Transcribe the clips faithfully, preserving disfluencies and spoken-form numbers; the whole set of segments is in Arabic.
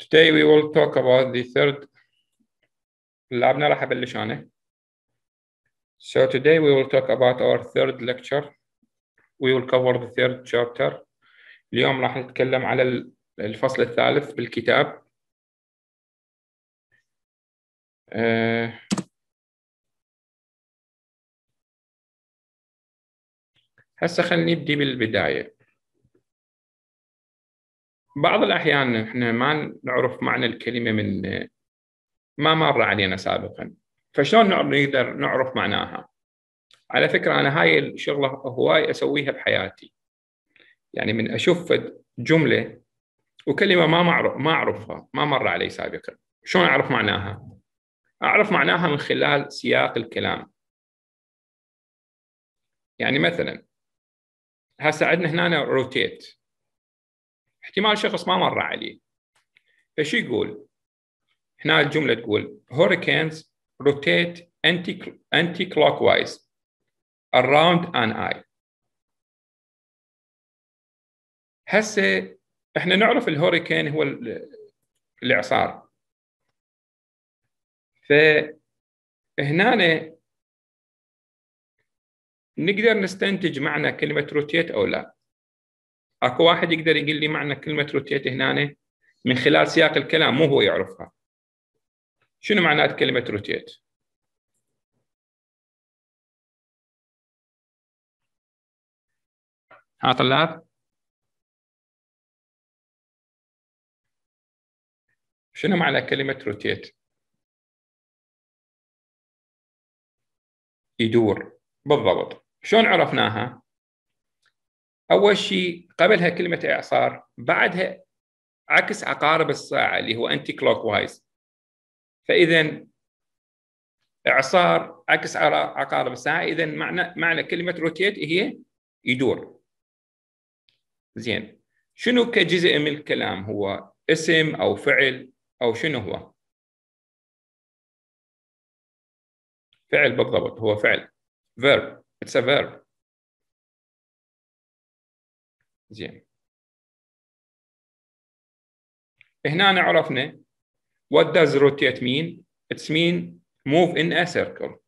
Today we will talk about the third لعبنا راح أبلش أنا. So today we will talk about our third lecture. We will cover the third chapter. اليوم راح نتكلم على الفصل الثالث بالكتاب. أه هسه خلينا نبدي بالبداية. بعض الأحيان إحنا ما نعرف معنى الكلمة من ما مر علينا سابقا، فشلون نقدر نعرف معناها؟ على فكرة أنا هاي الشغلة هواي أسويها بحياتي، يعني من أشوف جملة وكلمة ما معرف ما أعرفها ما مر علي سابقا، شلون أعرف معناها؟ أعرف معناها من خلال سياق الكلام. يعني مثلا هسه عندنا هنا روتيت، احتمال شخص ما مر عليه، فشو يقول؟ هنا الجملة تقول hurricanes rotate anti anti clockwise around an eye. هسه احنا نعرف الهوريكين هو الإعصار، فهنا نقدر نستنتج معنى كلمة روتيت أو لا. أكو واحد يقدر يقول لي معنى كلمة روتيت هنا من خلال سياق الكلام، مو هو يعرفها. شنو معنات كلمة روتيت؟ ها طلاب؟ شنو معنى كلمة روتيت؟ يدور، بالضبط. شلون عرفناها؟ أول شيء قبلها كلمة إعصار، بعدها عكس عقارب الساعة اللي هو أنتي كلوك وايز. فإذا إعصار عكس عقارب الساعة، إذا معنى معنى كلمة روتيت هي يدور. زين، شنو كجزء من الكلام؟ هو اسم أو فعل أو شنو هو؟ فعل، بالضبط، هو فعل. verb. It's a verb. زين، هنا عرفنا what does rotate mean? It's mean move in a circle.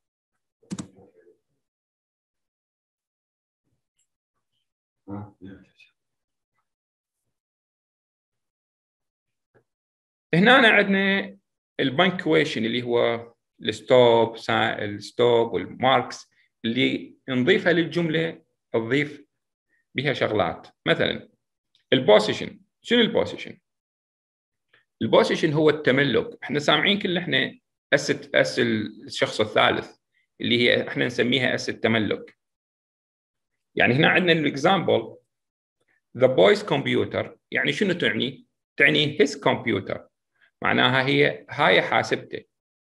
هنا عندنا البنكويشن اللي هو الستوب الستوب والماركس اللي نضيفها للجملة، نضيف بها شغلات. مثلا البوزيشن. شنو البوزيشن؟ البوزيشن هو التملك. احنا سامعين كل احنا اس اس الشخص الثالث اللي هي احنا نسميها اس التملك. يعني هنا عندنا الاكزامبل the boy's computer، يعني شنو تعني؟ تعني his computer، معناها هي هاي حاسبته.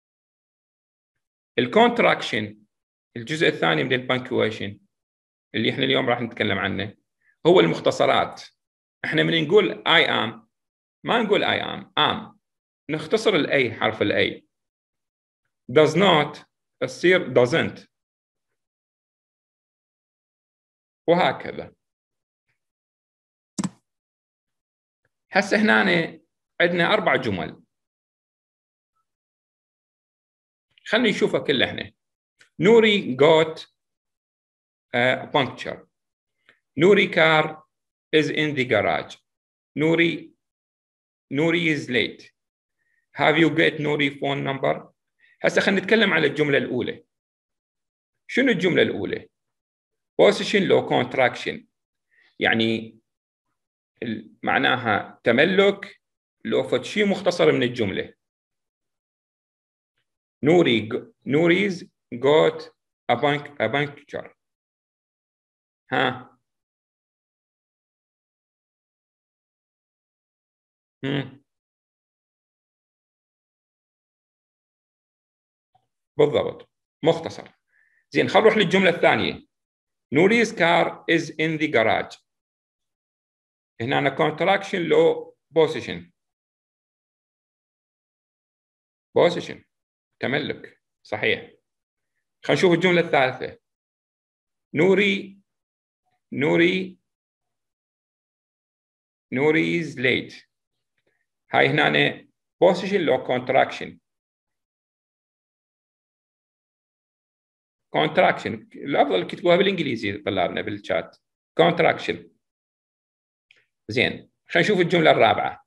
الكونتراكشن الجزء الثاني من البنكويشن اللي احنا اليوم راح نتكلم عنه هو المختصرات. احنا من نقول I am ما نقول I am am، نختصر الاي، حرف الاي. does not تصير doesn't، وهكذا. هسه هنا عندنا اربع جمل، خلينا نشوفها كلها. احنا نوري got a puncture. نوري car is in the garage. نوري نوري is late. Have you got نوري phone number؟ هسه خلينا نتكلم على الجملة الأولى. شنو الجملة الأولى؟ position low contraction، يعني معناها تملك لو فد شيء مختصر من الجملة. نوري نوري's got a bank a puncture. ها هم. بالضبط، مختصر. زين، خلينا نروح للجملة الثانية. نوري's car is in the garage. هنا أنا contraction low position. position تملك، صحيح. خلينا نشوف الجملة الثالثة. نوري نوري نوري is late. هاي هنا position لو contraction. contraction الافضل تكتبوها بالانجليزي طلابنا بالشات. contraction. زين خلينا نشوف الجمله الرابعه.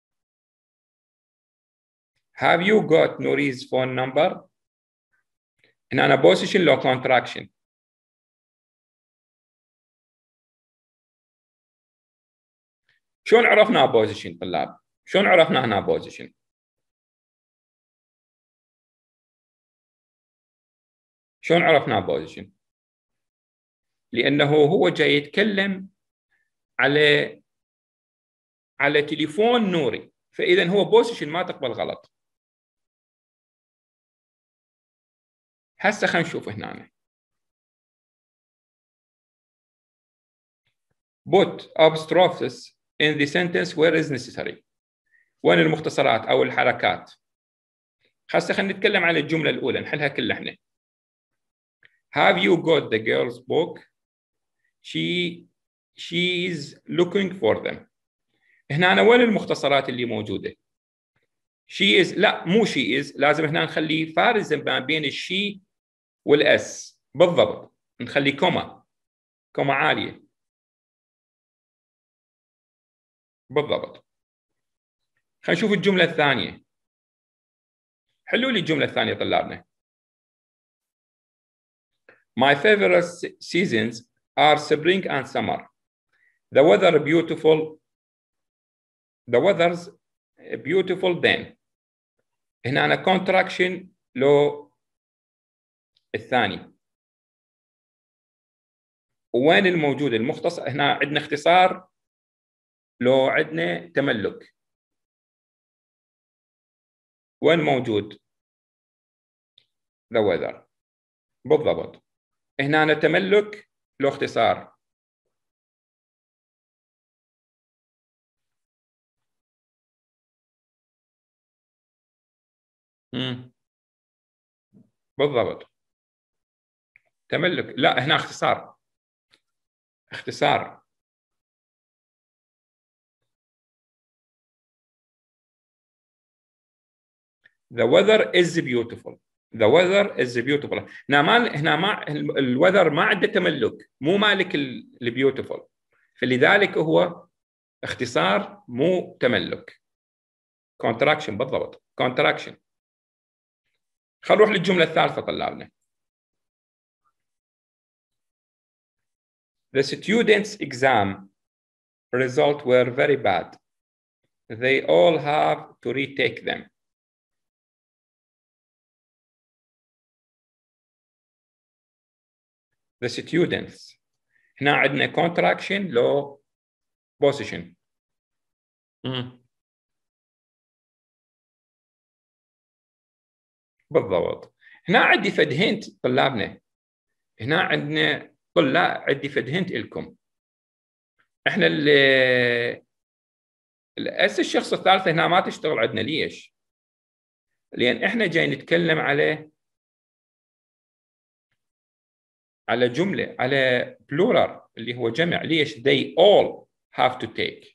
have you got Nouri's phone number؟ هنا أنا position لو contraction. شلون عرفنا position طلاب؟ شلون عرفنا هنا position؟ شلون عرفنا position؟ لأنه هو جاي يتكلم على على تليفون نوري، فإذا هو position ما تقبل غلط. هسه خلينا نشوف هنا. put apostrophes in the sentence where is necessary. وين المختصرات أو الحركات؟ هسه خلينا نتكلم عن الجملة الأولى نحلها كلها احنا. Have you got the girl's book؟ She she is looking for them. هنا أنا وين المختصرات اللي موجودة؟ She is لا مو she is، لازم هنا نخلي فارز ما بين الشي والأس بالضبط، نخلي كوما كوما عالية بالضبط. خلينا نشوف الجملة الثانية. حلوا لي الجملة الثانية طلابنا. My favorite seasons are spring and summer. The weather beautiful. The weather's beautiful then. هنا أنا contraction لو الثاني. وين الموجود المختصر؟ هنا عندنا اختصار لو عندنا تملك. وين موجود؟ The weather بالضبط. هنا أنا تملك لو اختصار. مم. بالضبط تملك، لا هنا اختصار اختصار. The weather is beautiful. The weather is beautiful. هنا ما هنا ما الweather ما عنده تملك، مو مالك البيوتيفول، فلذلك هو اختصار مو تملك. contraction بالضبط contraction. خلينا نروح للجملة الثالثة طلابنا. The students' exam results were very bad. They all have to retake them. The students. هنا عندنا contraction لو position. مم. بالضبط. هنا عندي فد هنت طلابنا. هنا عندنا طلاب عندي فد هنت لكم. احنا هسه الشخص الثالث هنا ما تشتغل عندنا. ليش؟ لان احنا جاي نتكلم على على جمله على بلورال اللي هو جمع. ليش؟ they all have to take.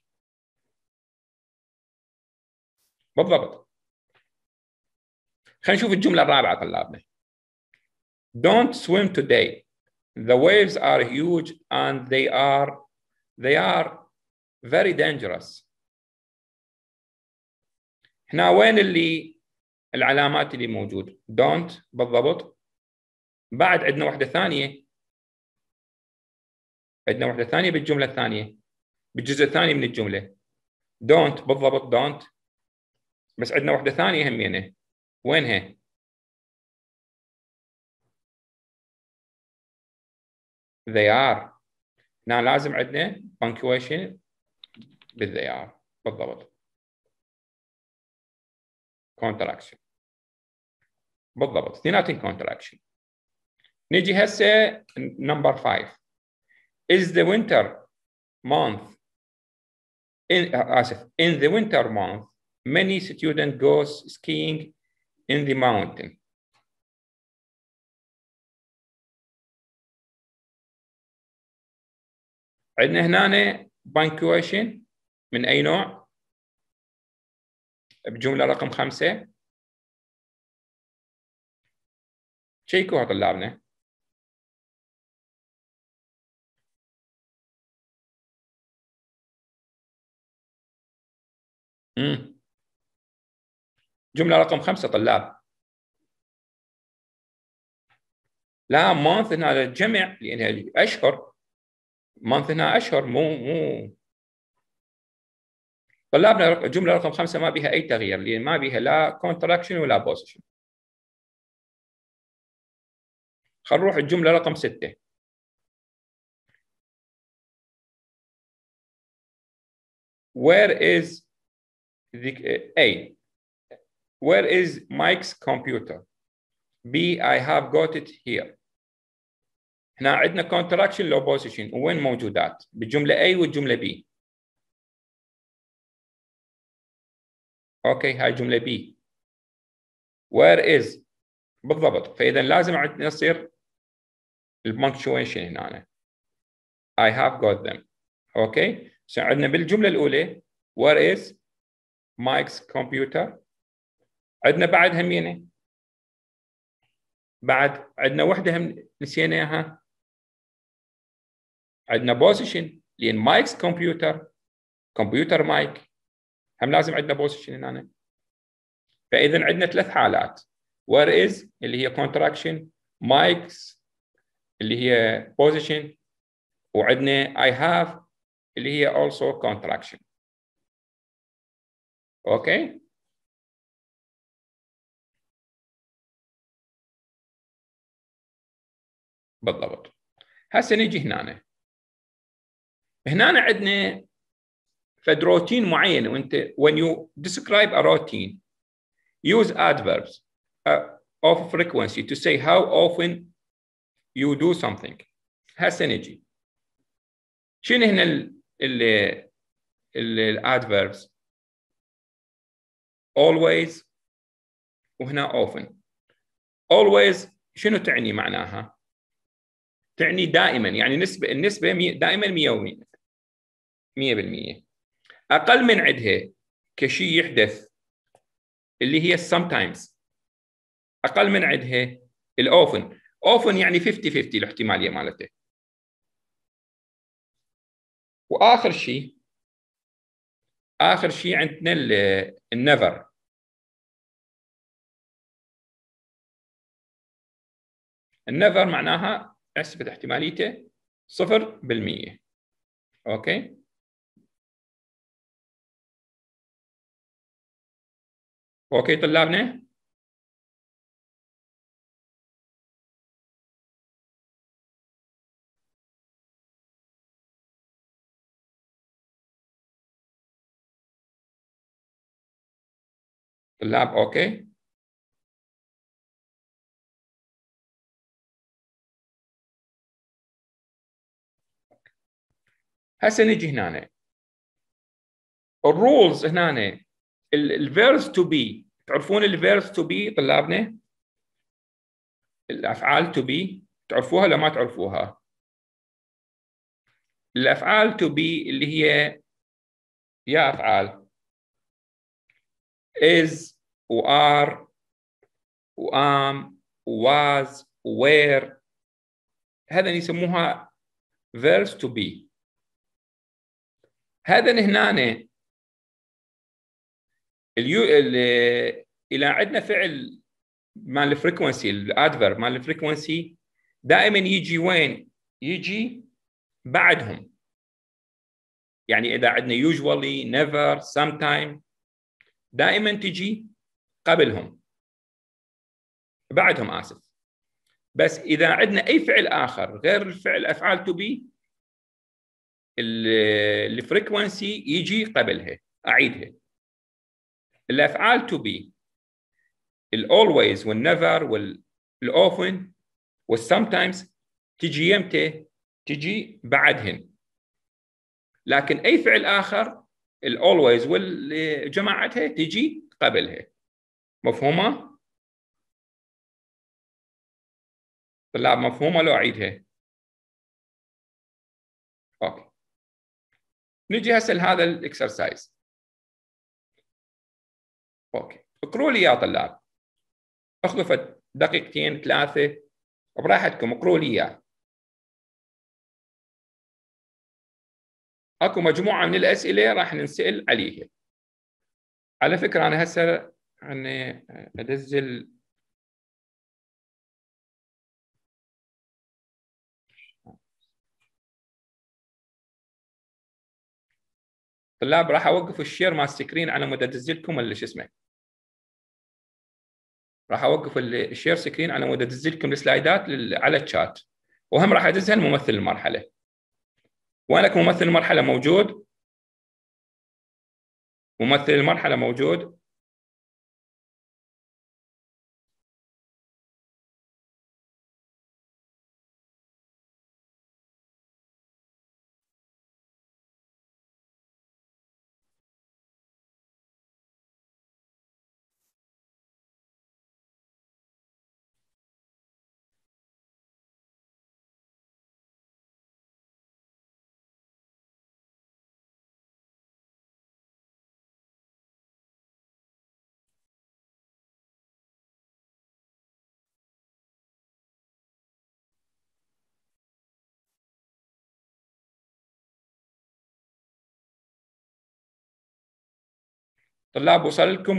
بالضبط. خلينا نشوف الجمله الرابعه طلابنا. Don't swim today. The waves are huge and they are they are very dangerous. هنا وين اللي العلامات اللي موجود؟ don't بالضبط. بعد عندنا واحده ثانيه عندنا واحده ثانيه بالجمله الثانيه بالجزء الثاني من الجمله. don't بالضبط don't. بس عندنا واحده ثانيه همينه. وينها؟ they are. هنا لازم عندنا punctuation بال they are بالضبط. contraction بالضبط اثنيناتهم contraction. نيجي هسه number five. is the winter month in آسف in the winter month many students go skiing in the mountain. عندنا هنا punctuation من أي نوع؟ بجملة رقم خمسة. شيكوها طلابنا. مم. جملة رقم خمسة طلاب. لا مانث هنا جمع لأنها أشهر. مانث هنا أشهر مو مو طلابنا. جملة رقم خمسة ما بها أي تغيير لأن ما بها لا كونتراكشن ولا بوزيشن. خلينا نروح الجملة رقم ستة. Where is the A? Where is Mike's computer? B. I have got it here. هنا عندنا contraction لو position وين موجودات بالجملة A والجملة B. اوكي هاي جملة B. Where is بالضبط. فإذا لازم عندنا يصير البنكشويشن هنا. I have got them. اوكي عندنا بالجملة الأولى where is Mike's computer. عندنا بعدها مين؟ بعد عندنا وحده هم نسيناها. عندنا بوزيشن لان مايكس كمبيوتر كمبيوتر مايك هم لازم عندنا بوزيشن هنا. فاذا عندنا ثلاث حالات. where is اللي هي contraction، مايكس اللي هي بوزيشن، وعندنا I have اللي هي also contraction. اوكي بالضبط. هسه نيجي هنا. هنا عندنا فد روتين معين. وانت when you describe a routine use adverbs uh, of frequency to say how often you do something. هسه نجي شنو هنا ال ال الادverbs؟ always وهنا often. always شنو تعني معناها؟ تعني دائما، يعني نسبة النسبة دائما مية بالمية. أقل من عندها كشيء يحدث اللي هي sometimes. أقل من عندها الأوفن. often يعني خمسين خمسين الاحتمالية مالته. وآخر شيء آخر شيء عندنا النيفر. النيفر معناها نسبة احتماليته صفر بالمية. أوكي أوكي طلابنا. طلاب أوكي. هسه نجي هنا الرولز. هنا الفيرس تو بي. تعرفون الفيرس تو بي طلابنا؟ الافعال تو بي تعرفوها ولا ما تعرفوها؟ الافعال تو بي اللي هي يا افعال is و are و am و was و were. هذا يسموها فيرس تو بي. هذا هنا اليو الى عندنا فعل مال الفريكونسي الادفيرب مال الفريكونسي دائما يجي وين؟ يجي بعدهم. يعني اذا عندنا usually never sometime دائما تجي قبلهم بعدهم اسف. بس اذا عندنا اي فعل اخر غير الفعل افعال تو بي الفريكونسي يجي قبلها. اعيدها. الافعال تو بي الاولويز والنيفر والاوفن والسمتايمز تجي يمتى؟ تجي بعدهن. لكن اي فعل اخر الاولويز والجماعتها تجي قبلها. مفهومه؟ طلاب مفهومه لو اعيدها؟ اوكي نجي هسه لهذا الاكسرسايز. اوكي، اقروا لي يا طلاب، اخذوا فد دقيقتين ثلاثه براحتكم، اقروا لي اياه. اكو مجموعه من الاسئله راح ننسال عليها. على فكره انا هسه يعني ادزل طلاب، راح اوقف الشير مال سكرين على مود ادز لكم ولا شو اسمه، راح اوقف الشير سكرين على مود ادز لكم السلايدات على الشات، وهم راح ادزها لممثل المرحله. وينك ممثل المرحله؟ موجود؟ ممثل المرحله موجود؟ طلاب وصل لكم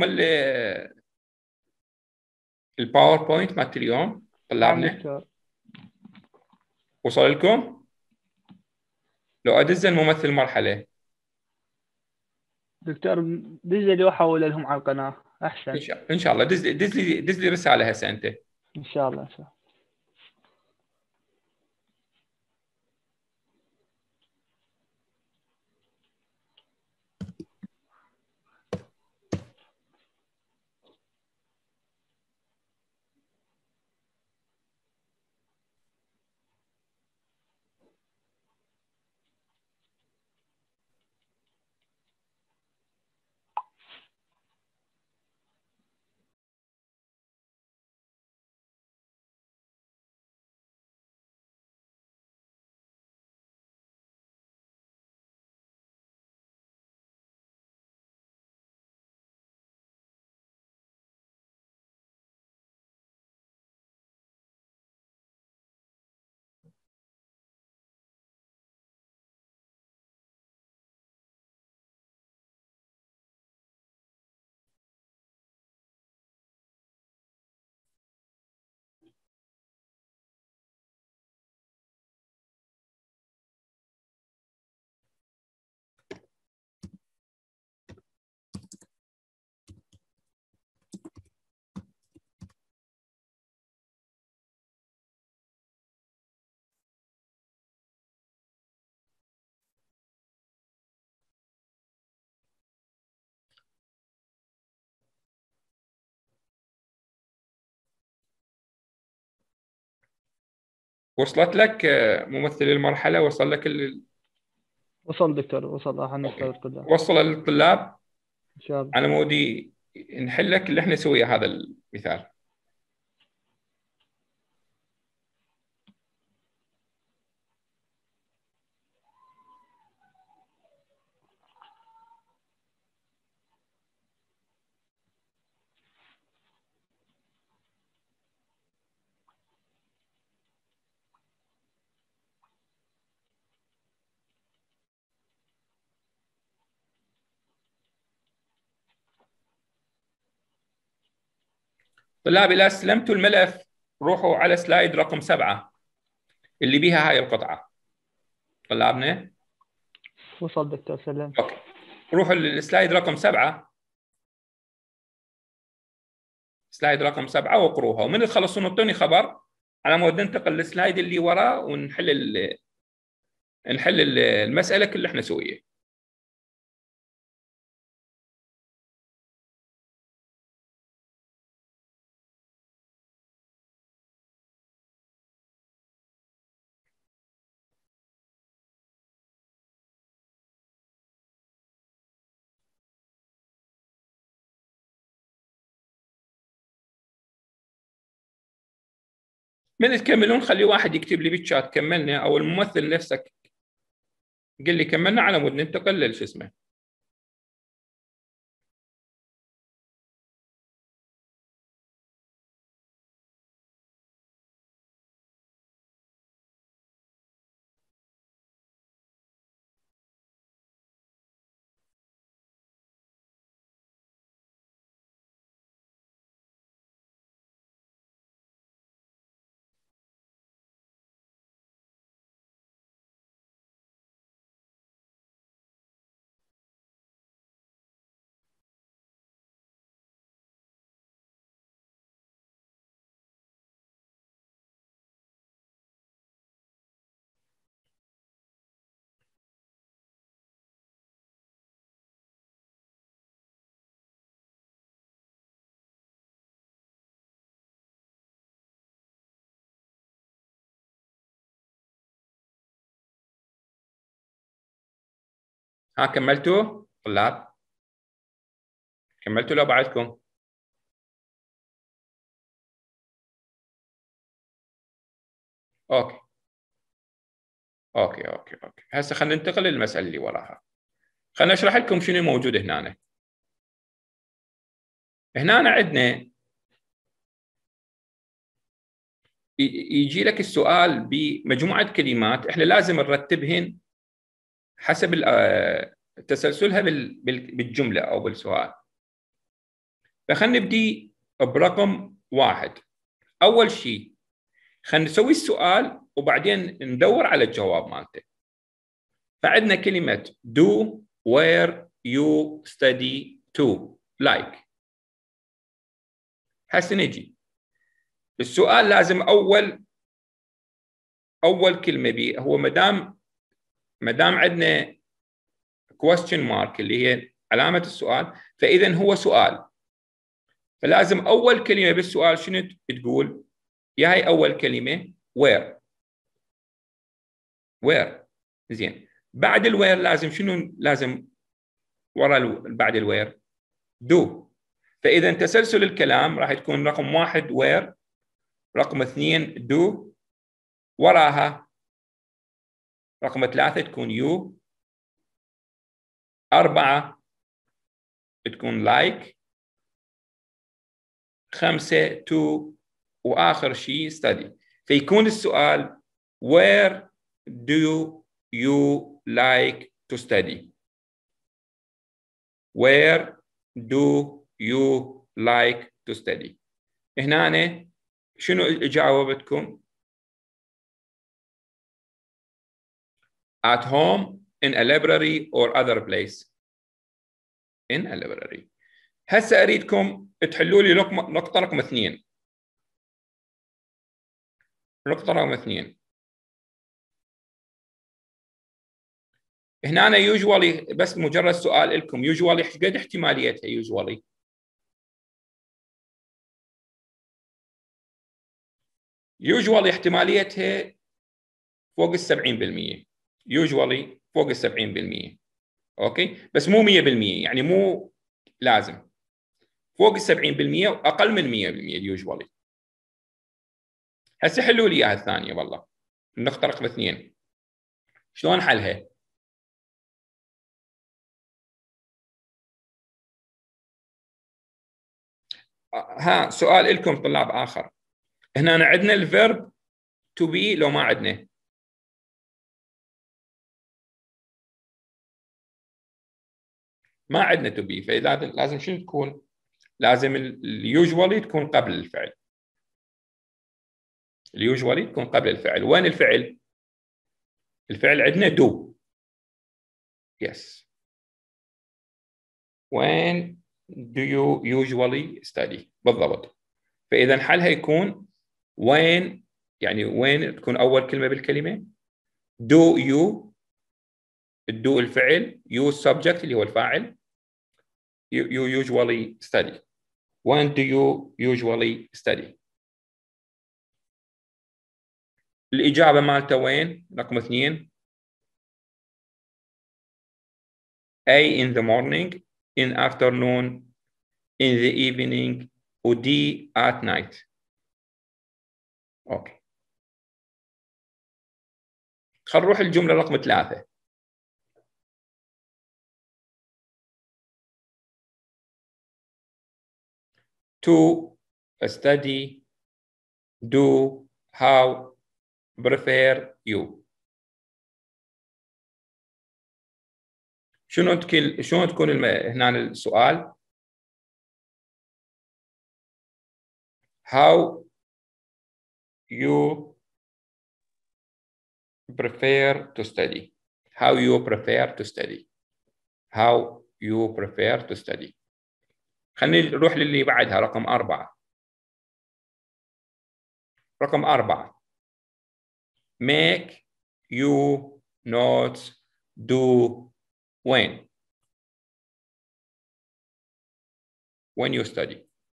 الباوربوينت مالت اليوم نعم طلابنا؟ دكتور. وصل لكم؟ لو ادز الممثل المرحله دكتور دز لي واحول لهم على القناة أحسن. ان شاء ان شاء الله. دز دز لي دز لي رساله هسه انت. إن شاء الله إن شاء الله. وصلت لك آه، ممثل المرحله؟ وصل لك ال... وصل دكتور وصل، راح اوكي، نستوعب كلها وصل للطلاب إن شاء الله. على مودي نحل لك اللي احنا نسويه هذا المثال. طلاب اذا استلمتوا الملف روحوا على سلايد رقم سبعه اللي بيها هاي القطعه. طلابنا وصل دكتور سلم. اوكي، روحوا للسلايد رقم سبعه، سلايد رقم سبعه واقروها، ومن تخلصون اعطوني خبر على مود ننتقل للسلايد اللي وراه ونحل ال... نحل ال- المساله اللي احنا نسويها. من تكملون خلي واحد يكتب لي بالشات كملنا، او الممثل نفسك قل لي كملنا على مود ننتقل للش اسمه. ها كملتوا طلاب؟ كملتوا لو بعدكم؟ اوكي اوكي اوكي اوكي هسه خلينا ننتقل للمساله اللي وراها. خلينا اشرح لكم شنو موجود هنا. هنا عندنا يجي لك السؤال بمجموعه كلمات احنا لازم نرتبهن حسب تسلسلها بالجمله او بالسؤال. فخلينا نبدي برقم واحد. اول شيء خلينا نسوي السؤال وبعدين ندور على الجواب مالته. فعندنا كلمه do where you study to like. هسه نجي السؤال لازم اول اول كلمه بيه هو ما دام ما دام عندنا question mark اللي هي علامه السؤال، فاذا هو سؤال. فلازم اول كلمه بالسؤال شنو تقول؟ يا هي اول كلمه where. where زين. بعد الوير لازم شنو؟ لازم ورا بعد الوير do. فاذا تسلسل الكلام راح تكون رقم واحد where، رقم اثنين do، وراها رقم ثلاثة تكون you، أربعة تكون like، خمسة to، وآخر شيء study. فيكون السؤال where do you like to study؟ where do you like to study؟ هنا أنا شنو جاوبتكم؟ at home, in a library or other place. in a library. هسه اريدكم تحلوا لي نقطة رقم اثنين. نقطة رقم اثنين. هنا أنا usually بس مجرد سؤال لكم usually قد احتماليتها usually؟ usually احتماليتها فوق السبعين بالمئة. usually فوق السبعين بالمئة. اوكي؟ بس مو مئة بالمئة، يعني مو لازم. فوق السبعين بالمئة وأقل من مئة بالمئة usually. هسه حلوا لي اياها الثانية والله. النقطة رقم اثنين. شلون حلها؟ ها سؤال لكم طلاب آخر. هنا عندنا الفيرب to be لو ما عندنا؟ ما عندنا to be، فلازم لازم شنو تكون؟ لازم اليوجوالي تكون قبل الفعل. اليوجوالي تكون قبل الفعل. وين الفعل؟ الفعل عندنا do. yes. when do you usually study؟ بالضبط. فإذا حلها يكون when، يعني when تكون أول كلمة بالكلمة. do you، do الفعل، you subject اللي هو الفاعل. you, you usually study. when do you usually study؟ الإجابة مالته وين؟ رقم اثنين. A in the morning، in afternoon، in the evening، و D at night. اوكي. خلينا نروح الجملة رقم ثلاثة. to study، do، how، prefer you. شنو تكون شلون تكون الم... هنا السؤال؟ how you prefer to study. how you prefer to study. how you prefer to study. خلينا نروح للي بعدها رقم أربعة. رقم أربعة. make you notes do when. when you study.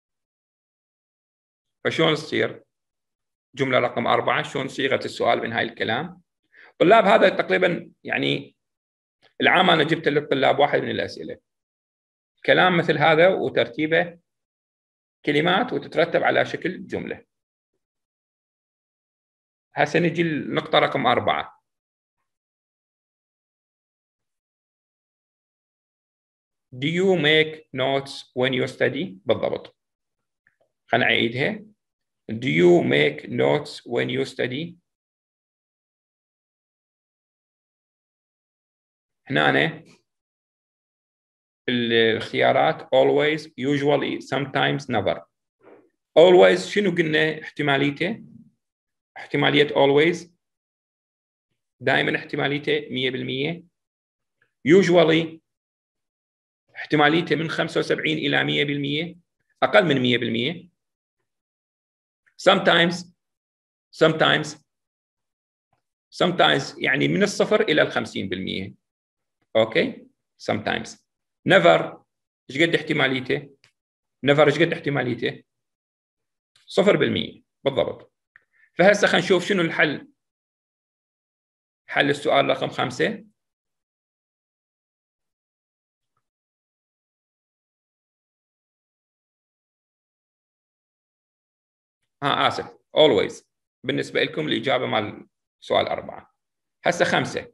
فشلون تصير جملة رقم أربعة؟ شلون صيغة السؤال من هاي الكلام؟ طلاب هذا تقريبا يعني العام انا جبت للطلاب واحد من الاسئله كلام مثل هذا وترتيبه كلمات وتترتب على شكل جمله. هسه نجي النقطه رقم أربعة. Do you make notes when you study؟ بالضبط. خلينا نعيدها. Do you make notes when you study؟ هنا الخيارات always, usually, sometimes, never. always شنو قلنا احتماليته؟ احتمالية always دائما احتماليته مية بالمية. usually احتماليته من خمسة وسبعين إلى مية بالمية، أقل من مية بالمية. sometimes sometimes sometimes يعني من الصفر إلى الخمسين بالمية. أوكي sometimes. never إيش قد احتماليته؟ never إيش قد احتماليته؟ صفر بالمية بالضبط. فهسه خلينا نشوف شنو الحل. حل السؤال رقم خمسة. ها آسف always بالنسبة لكم الإجابة مال سؤال أربعة. هسه خمسة.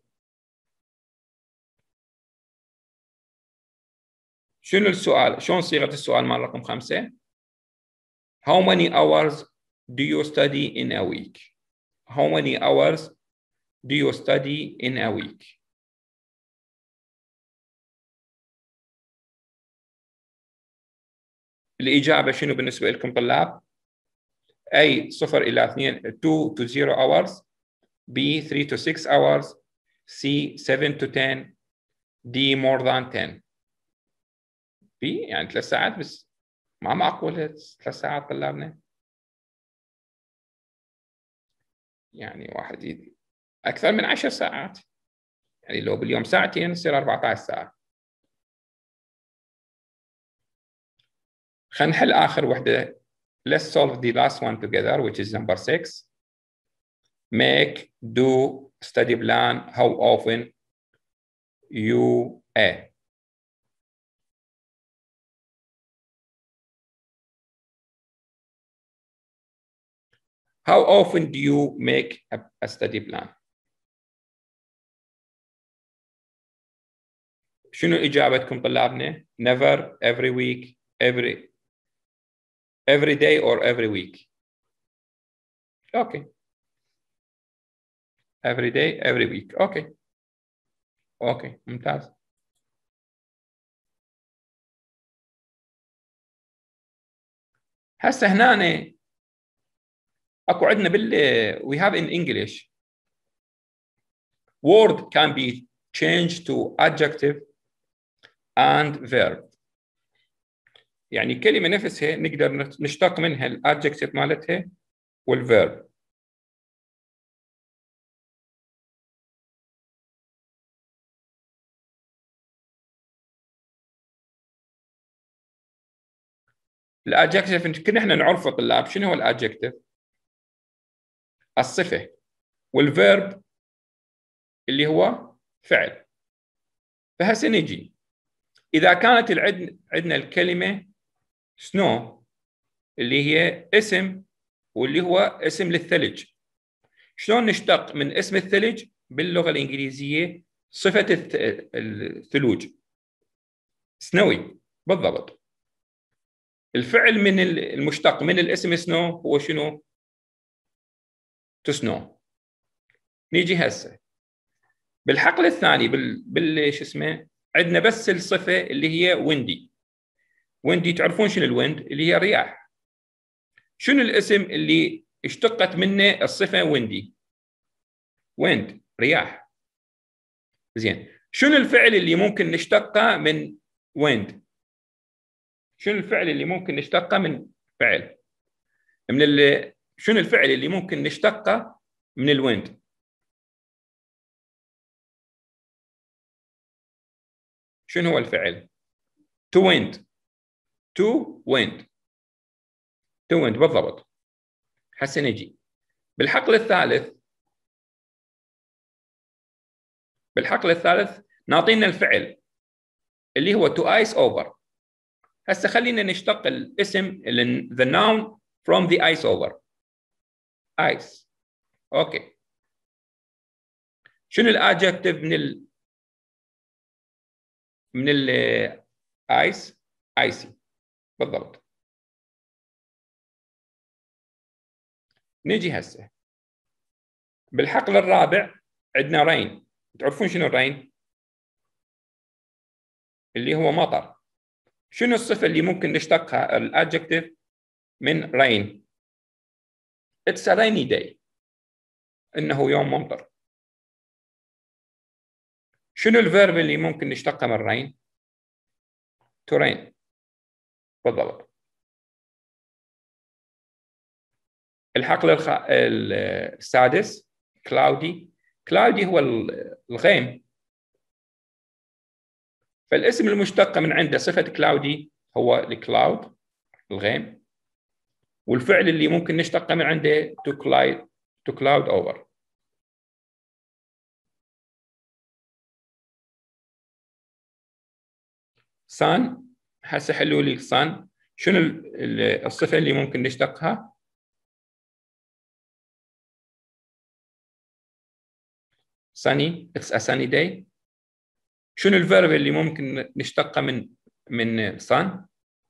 شنو السؤال؟ شلون صيغة السؤال مال رقم خمسة؟ How many hours do you study in a week؟ How many hours do you study in a week؟ الإجابة شنو بالنسبة لكم طلاب؟ A صفر إلى اثنين two to zero hours، B three to six hours، C seven to ten، D more than ten. B يعني ثلاث ساعات بس، ما معقول ثلاث ساعات طلابنا. يعني واحد يدي أكثر من عشر ساعات، يعني لو باليوم ساعتين يصير أربعة عشر ساعة. خلينا نحل آخر وحدة. Let's solve the last one together, which is number six. Make, do, study plan, how often you a. How often do you make a, a study plan؟ شنو إجابتكم طلابنا؟ Never, every week, every every day or every week. Okay. Every day, every week. Okay. Okay. ممتاز. هسه هنا اكو عندنا بال we have in English word can be changed to adjective and verb. يعني كلمة نفسها نقدر نشتق منها الادجكتيف مالتها والverb. الادجكتيف كنا احنا نعرفه طلاب، شنو هو الادجكتيف؟ الصفة. والverb اللي هو فعل. فهسه نجي إذا كانت عندنا الكلمة snow اللي هي اسم واللي هو اسم للثلج، شلون نشتق من اسم الثلج باللغة الإنجليزية صفة الثلوج؟ سنوي بالضبط. الفعل من المشتق من الاسم سنو هو شنو؟ تسنو. نيجي هسه بالحقل الثاني بال بال شو اسمه، عندنا بس الصفة اللي هي ويندي. ويندي تعرفون شنو الويند؟ اللي هي الرياح. شنو الاسم اللي اشتقت منه الصفة ويندي؟ ويند، رياح. زين، شنو الفعل اللي ممكن نشتقه من ويند؟ شنو الفعل اللي ممكن نشتقه من فعل؟ من ال... شنو الفعل اللي ممكن نشتقه من الويند؟ شنو هو الفعل؟ to wind. to wind. to wind بالضبط. هسه نجي بالحقل الثالث. بالحقل الثالث نعطينا الفعل اللي هو to ice over. هسه خلينا نشتق الاسم the noun from the ice over. ice. اوكي. شنو الادجكتيف من ال من ال ice؟ icy. بالضبط. نجي هسه بالحقل الرابع عندنا rain. تعرفون شنو الرين؟ اللي هو مطر. شنو الصفة اللي ممكن نشتقها الادجكتيف من rain؟ It's a rainy day. إنه يوم ممطر. شنو الفيرب اللي ممكن نشتقه من rain؟ to rain. بالضبط. الحقل الخ... السادس cloudy. cloudy هو الغيم. فالاسم المشتق من عنده صفة cloudy هو الكلاود الغيم. والفعل اللي ممكن نشتقه من عنده to cloud to cloud over. sun. هسه حلوا لي sun. شنو الصفة اللي ممكن نشتقها؟ sunny. It's a sunny day. شنو الفيرب اللي ممكن نشتقه من من sun؟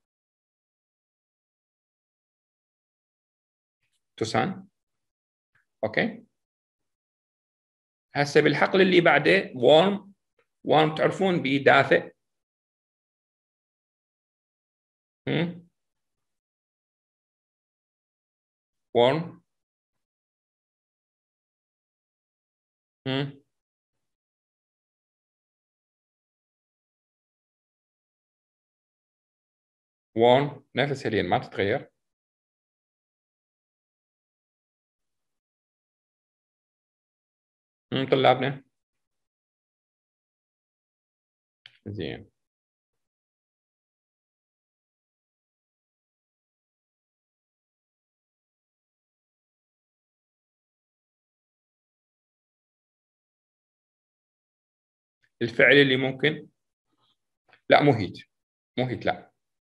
to sun. اوكي. هسه بالحقل اللي بعده warm. warm تعرفون بيه دافئ. هم؟ warm. هم؟ warm نفس هلين ما تتغير. هم طلابنا. زين. الفعل اللي ممكن لا مو هيت. مو هيت لا.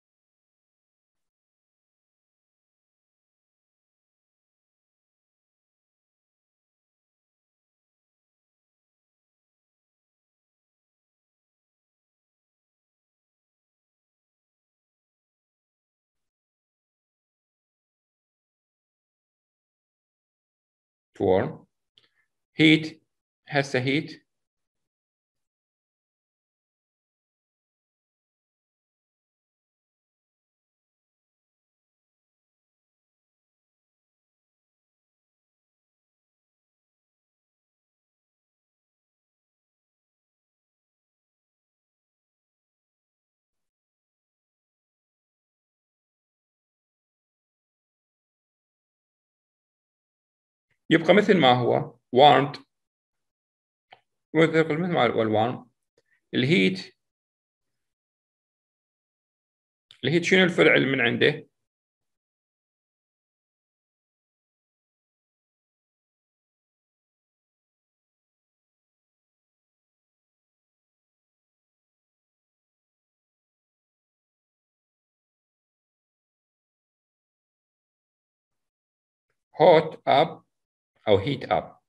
to warm. heat. هسه heat. يبقى مثل ما هو warmed. مثل ما هو الwarm. الهيت. الهيت شنو الفعل من عنده؟ hot up أو heat up.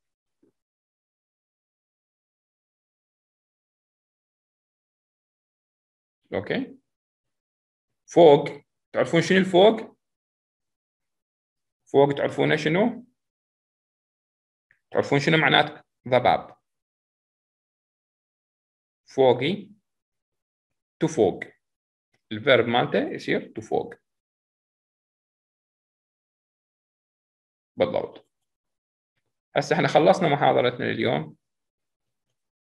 أوكي. فوق. تعرفون شنو الفوق؟ فوق تعرفون شنو؟ تعرفون شنو معنات ضباب؟ فوقي. to فوق. الفيرب مالته يصير to فوق. بالضبط. هسه احنا خلصنا محاضرتنا اليوم.